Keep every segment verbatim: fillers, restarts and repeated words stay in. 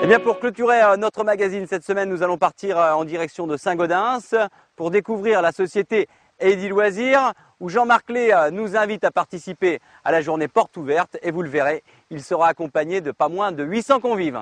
Et bien pour clôturer euh, notre magazine cette semaine, nous allons partir euh, en direction de Saint-Gaudens pour découvrir la société Eddy Loisirs où Jean-Marc Lé euh, nous invite à participer à la journée porte ouverte et vous le verrez, il sera accompagné de pas moins de huit cents convives.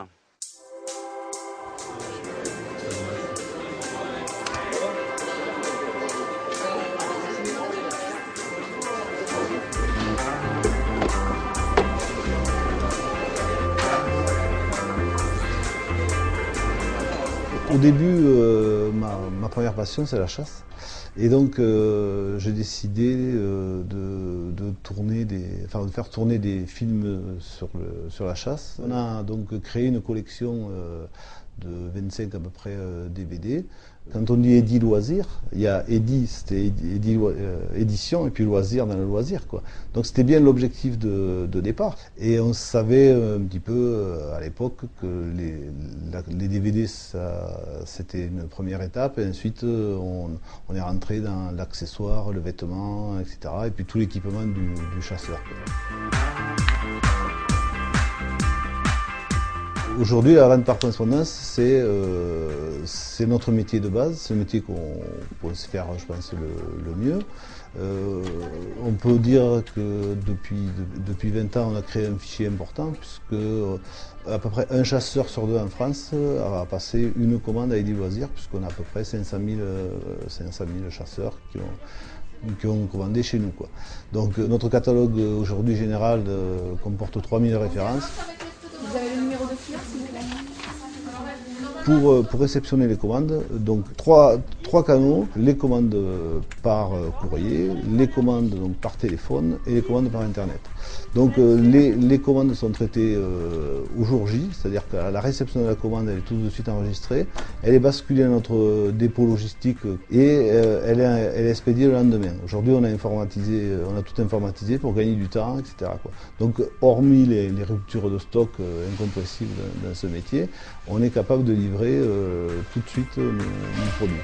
Au début, euh, ma, ma première passion, c'est la chasse. Et donc, euh, j'ai décidé euh, de, de, tourner des, enfin, de faire tourner des films sur, le, sur la chasse. On a donc créé une collection euh, de vingt-cinq à peu près euh, D V D. Quand on dit Eddy Loisirs, il y a Eddy, c'était Eddy, euh, édition, et puis loisir dans le loisir, quoi. Donc c'était bien l'objectif de, de départ. Et on savait un petit peu euh, à l'époque que les, la, les D V D, c'était une première étape, et ensuite euh, on, on est rentré dans l'accessoire, le vêtement, et cetera. Et puis tout l'équipement du, du chasseur, quoi. Aujourd'hui, la vente par correspondance, c'est euh, notre métier de base, c'est le métier qu'on peut se faire, je pense, le, le mieux. Euh, on peut dire que depuis, de, depuis vingt ans, on a créé un fichier important, puisque euh, à peu près un chasseur sur deux en France a passé une commande à Eddy Loisirs, puisqu'on a à peu près cinq cent mille chasseurs qui ont qui ont commandé chez nous, quoi. Donc notre catalogue aujourd'hui général euh, comporte trois mille références. Vous avez le numéro de client, s'il vous plaît? Pour, pour réceptionner les commandes, donc trois, trois canaux, les commandes par courrier, les commandes donc, par téléphone et les commandes par internet. Donc euh, les, les commandes sont traitées euh, au jour J, c'est-à-dire que la réception de la commande elle est tout de suite enregistrée, elle est basculée à notre dépôt logistique et euh, elle, est, elle est expédiée le lendemain. Aujourd'hui on a informatisé, on a tout informatisé pour gagner du temps, et cetera, quoi. Donc hormis les, les ruptures de stock euh, incompressibles dans, dans ce métier, on est capable de livrer euh, tout de suite nos, nos produits.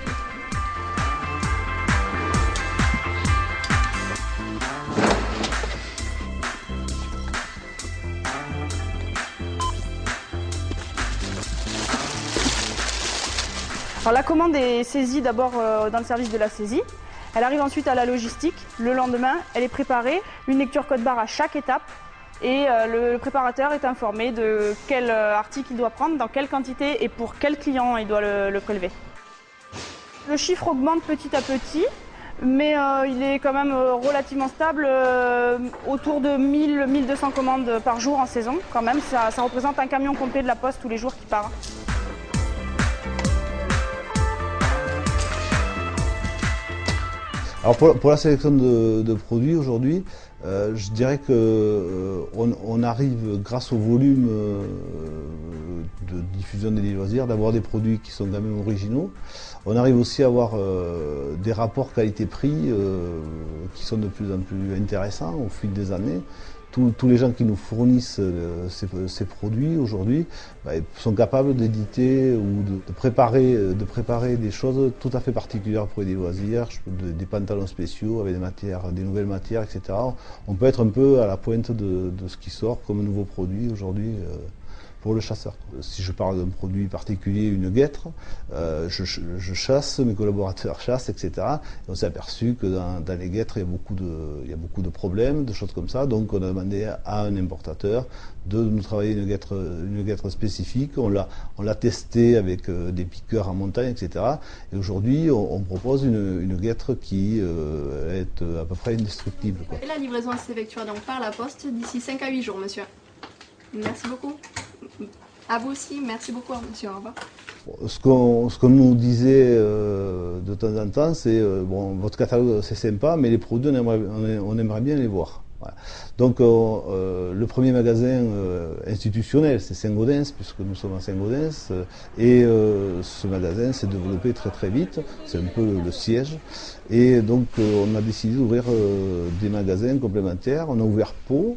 Alors, la commande est saisie d'abord euh, dans le service de la saisie. Elle arrive ensuite à la logistique. Le lendemain, elle est préparée. Une lecture code barre à chaque étape. Et euh, le, le préparateur est informé de quel euh, article il doit prendre, dans quelle quantité et pour quel client il doit le, le prélever. Le chiffre augmente petit à petit, mais euh, il est quand même euh, relativement stable, euh, autour de mille à mille deux cents commandes par jour en saison. Quand même, ça, ça représente un camion complet de la Poste tous les jours qui part. Alors pour, pour la sélection de, de produits aujourd'hui, euh, je dirais que euh, on, on arrive grâce au volume euh, de diffusion des loisirs d'avoir des produits qui sont quand même originaux. On arrive aussi à avoir euh, des rapports qualité-prix euh, qui sont de plus en plus intéressants au fil des années. Tous, tous les gens qui nous fournissent euh, ces, ces produits aujourd'hui bah, sont capables d'éditer ou de, de, préparer, de préparer des choses tout à fait particulières pour des loisirs, de, des pantalons spéciaux avec des matières, des nouvelles matières, et cetera. On peut être un peu à la pointe de, de ce qui sort comme nouveau produit aujourd'hui euh, pour le chasseur. Si je parle d'un produit particulier, une guêtre, euh, je, je chasse, mes collaborateurs chassent, et cetera. Et on s'est aperçu que dans, dans les guêtres, il y a beaucoup de, il y a beaucoup de problèmes, de choses comme ça. Donc on a demandé à un importateur de nous travailler une guêtre, une guêtre spécifique. On l'a, on l'a testé avec euh, des piqueurs en montagne, et cetera. Et aujourd'hui, on, on propose une, une guêtre qui euh, est à peu près indestructible, quoi. Et la livraison s'effectuera donc par la Poste d'ici cinq à huit jours, monsieur. Merci beaucoup. À vous aussi, merci beaucoup, monsieur. Au revoir. Ce qu'on ce qu'on nous disait euh, de temps en temps, c'est euh, bon, votre catalogue c'est sympa, mais les produits on aimerait, on aimerait bien les voir. Voilà. Donc euh, le premier magasin euh, institutionnel, c'est Saint-Gaudens, puisque nous sommes à Saint-Gaudens, euh, et euh, ce magasin s'est développé très très vite. C'est un peu le, le siège, et donc euh, on a décidé d'ouvrir euh, des magasins complémentaires. On a ouvert Pau.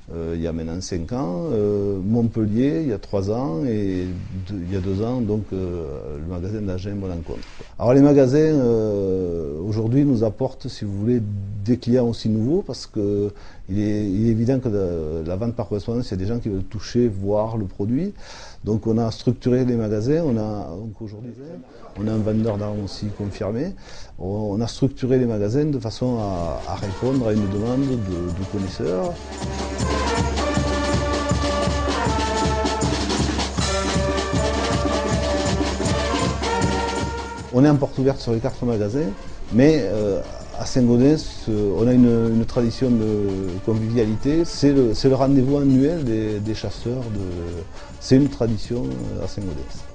euh, il y a maintenant cinq ans, euh, Montpellier il y a trois ans et deux, il y a deux ans donc euh, le magasin d'Agen Bon-Encontre. Alors les magasins euh, aujourd'hui nous apportent, si vous voulez, des clients aussi nouveaux parce que il est, il est évident que la, la vente par correspondance, il y a des gens qui veulent toucher, voir le produit. Donc on a structuré les magasins, on a donc aujourd'hui on a un vendeur d'armes aussi confirmé. On a structuré les magasins de façon à, à répondre à une demande de, de connaisseurs. On est en porte ouverte sur les quatre magasins, mais euh, à Saint-Gaudens, on a une, une tradition de convivialité. C'est le, le rendez-vous annuel des, des chasseurs. De, c'est une tradition à Saint-Gaudens.